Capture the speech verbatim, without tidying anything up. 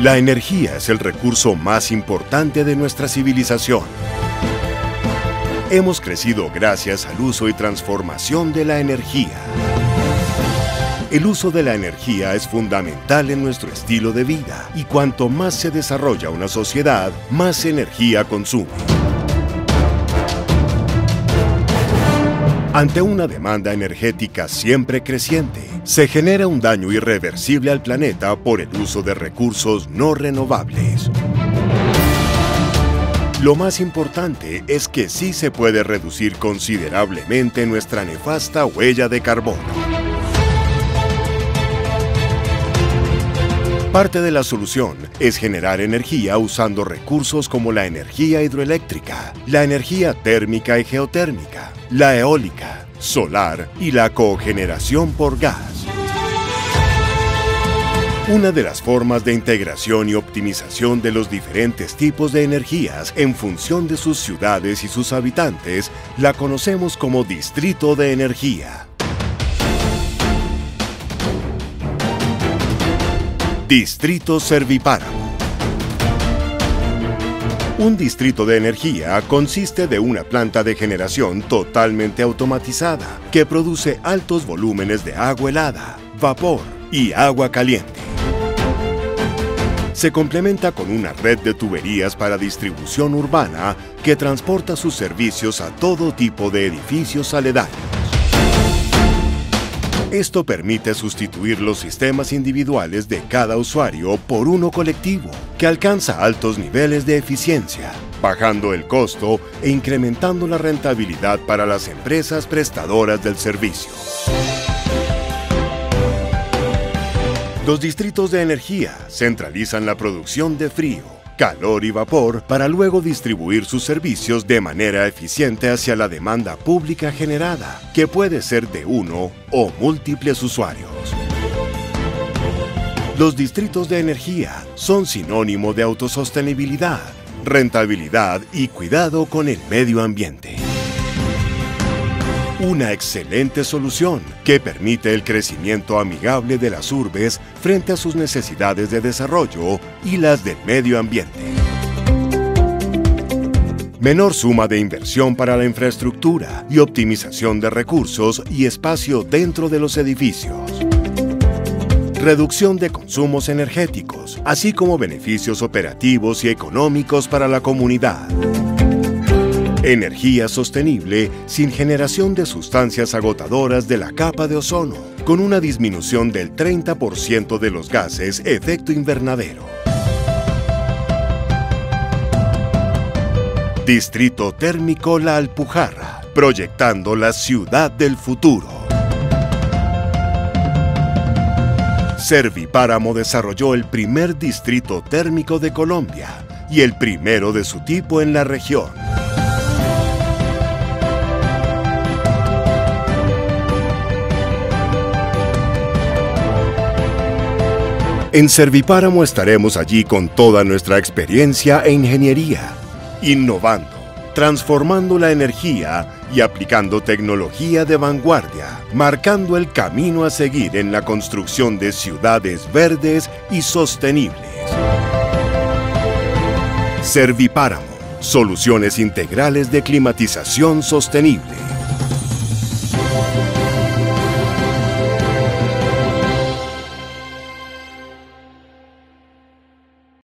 La energía es el recurso más importante de nuestra civilización. Hemos crecido gracias al uso y transformación de la energía. El uso de la energía es fundamental en nuestro estilo de vida y cuanto más se desarrolla una sociedad, más energía consume. Ante una demanda energética siempre creciente, se genera un daño irreversible al planeta por el uso de recursos no renovables. Lo más importante es que sí se puede reducir considerablemente nuestra nefasta huella de carbono. Parte de la solución es generar energía usando recursos como la energía hidroeléctrica, la energía térmica y geotérmica, la eólica, solar y la cogeneración por gas. Una de las formas de integración y optimización de los diferentes tipos de energías en función de sus ciudades y sus habitantes la conocemos como distrito de energía. Distrito Servipáramo. Un distrito de energía consiste de una planta de generación totalmente automatizada que produce altos volúmenes de agua helada, vapor y agua caliente. Se complementa con una red de tuberías para distribución urbana que transporta sus servicios a todo tipo de edificios aledaños. Esto permite sustituir los sistemas individuales de cada usuario por uno colectivo, que alcanza altos niveles de eficiencia, bajando el costo e incrementando la rentabilidad para las empresas prestadoras del servicio. Los distritos de energía centralizan la producción de frío, calor y vapor para luego distribuir sus servicios de manera eficiente hacia la demanda pública generada, que puede ser de uno o múltiples usuarios. Los distritos de energía son sinónimo de autosostenibilidad, rentabilidad y cuidado con el medio ambiente. Una excelente solución que permite el crecimiento amigable de las urbes frente a sus necesidades de desarrollo y las del medio ambiente. Menor suma de inversión para la infraestructura y optimización de recursos y espacio dentro de los edificios. Reducción de consumos energéticos, así como beneficios operativos y económicos para la comunidad. Energía sostenible sin generación de sustancias agotadoras de la capa de ozono, con una disminución del treinta por ciento de los gases efecto invernadero. Distrito Térmico La Alpujarra, proyectando la ciudad del futuro. Servipáramo desarrolló el primer distrito térmico de Colombia y el primero de su tipo en la región. En Servipáramo estaremos allí con toda nuestra experiencia e ingeniería, innovando, transformando la energía y aplicando tecnología de vanguardia, marcando el camino a seguir en la construcción de ciudades verdes y sostenibles. Servipáramo, soluciones integrales de climatización sostenible.